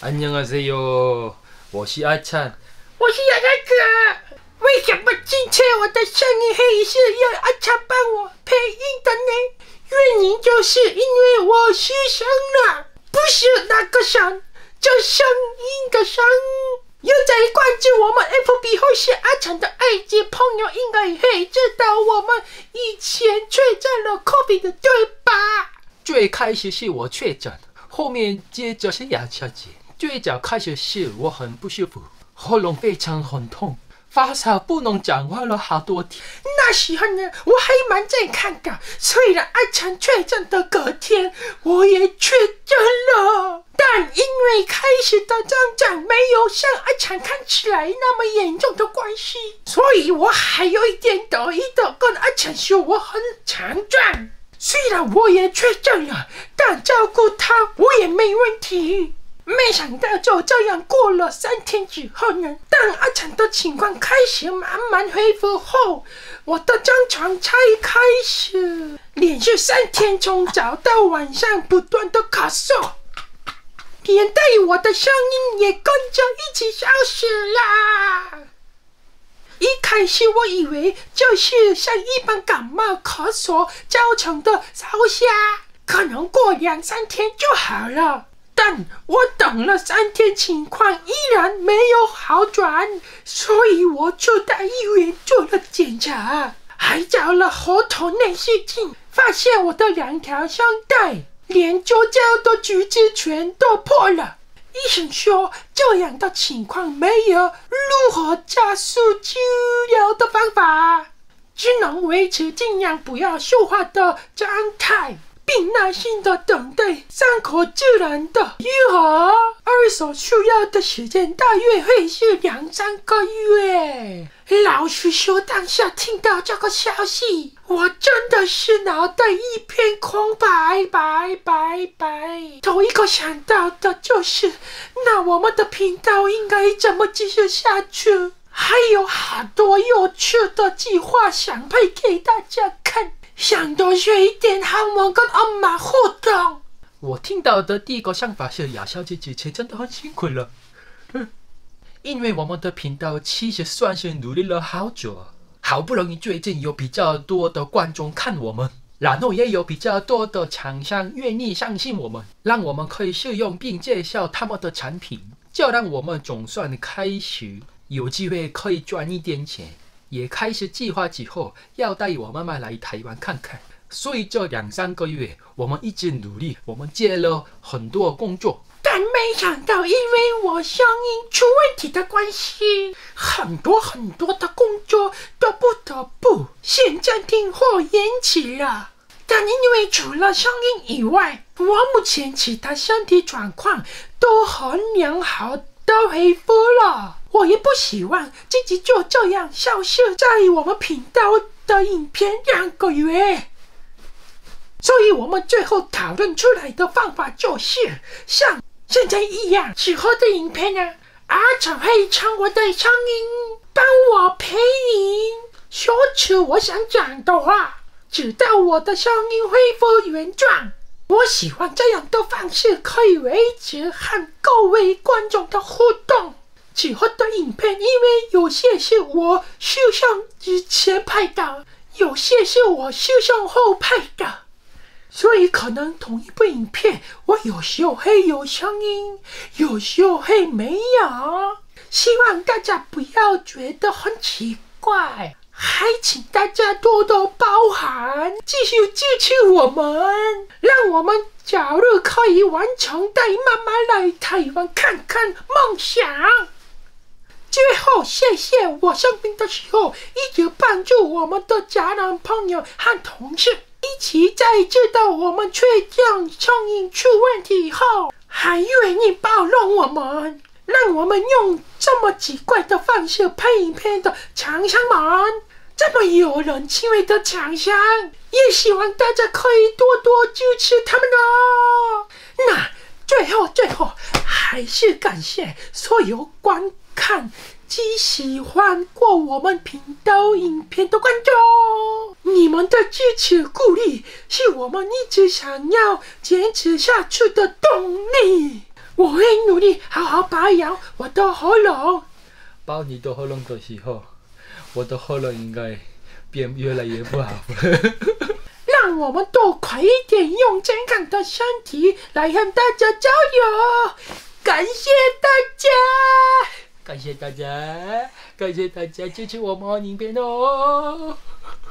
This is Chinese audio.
안녕하세요，我是阿灿， 我是雅雅哥。为什么今天我的声音还是要阿灿帮我配音的呢？原因就是因为我失声了，不是那个声，就声音的声。有在关注我们 FB 或是阿灿的爱姐朋友，应该会知道我们以前确诊了 COVID 的，对吧？ 最开始是我确诊，后面接着是雅小姐。最早开始是我很不舒服，喉咙非常很痛，发烧不能讲话了好多天。 那时候呢，我还蛮健康的，虽然阿灿确诊的隔天，我也确诊了，但因为开始的症状没有像阿灿看起来那么严重的关系，所以我还有一点得意的跟阿灿说我很强壮。虽然我也确诊了，但照顾他我也没问题。没想到就这样过了3天之后呢，当阿灿的情况开始慢慢恢复后，我的症状才开始连续3天从早到晚上不断的咳嗽，连带我的声音也跟着一起消失啦。一开始我以为就是像一般感冒咳嗽造成的烧瞎，可能过2-3天就好了。但我等了3天，情况依然没有好转，所以我就到医院做了检查，还找了喉头内视镜，发现我的2条声带连左脚的举止全都破了。医生说这样的情况没有如何加速治疗的方法，只能维持尽量不要说话的状态，并耐心的等待伤口自然的愈合，而所需要的时间大约会是2-3个月。老实说，当下听到这个消息，我真的是脑袋一片空白。头一个想到的就是，那我们的频道应该怎么继续下去？还有好多有趣的计划想拍给大家看。想多学一点韩文跟阿妈互动。 我听到的第一个想法是，雅小姐之前真的很辛苦了。因为我们的频道其实算是努力了好久，好不容易最近有比较多的观众看我们，然后也有比较多的厂商愿意相信我们，让我们可以试用并介绍他们的产品，这让我们总算开始有机会可以赚一点钱。也开始计划之后要带我妈妈来台湾看看，所以这2-3个月我们一直努力，我们接了很多工作， 但没想到因为我声音出问题的关系，很多的工作都不得不先暂停或延期了。但因为除了声音以外，我目前其他身体状况都很良好的恢复了，我也不希望自己就这样消失在我们频道的影片2个月，所以我们最后讨论出来的方法就是像现在一样，之后的影片呢，阿灿会唱我的声音，帮我配音，说出我想讲的话，直到我的声音恢复原状。我喜欢这样的方式，可以维持和各位观众的互动。之后的影片，因为有些是我试上之前拍的，有些是我试上后拍的，所以可能同一部影片，我有时候会有声音，有时候会没有。希望大家不要觉得很奇怪，还请大家多多包涵，继续支持我们，让我们早日可以完成带妈妈来台湾看看梦想。最后，谢谢我生病的时候一直帮助我们的家人、朋友和同事，一起在知道我们确诊声音出问题后，还愿意包容我们，让我们用这么奇怪的方式拍影片的厂商们，这么有人情味的厂商，也希望大家可以多多支持他们哦。那最后，还是感谢所有观看及喜欢过我们频道影片的观众，你们的支持鼓励是我们一直想要坚持下去的动力。 我会努力好好保养我的喉咙。 保你的喉咙的时候，我的喉咙应该变越来越不好。 让我们都快一点用健康的身体来和大家交流。感谢大家， 感谢大家，感谢大家支持我们影片哦。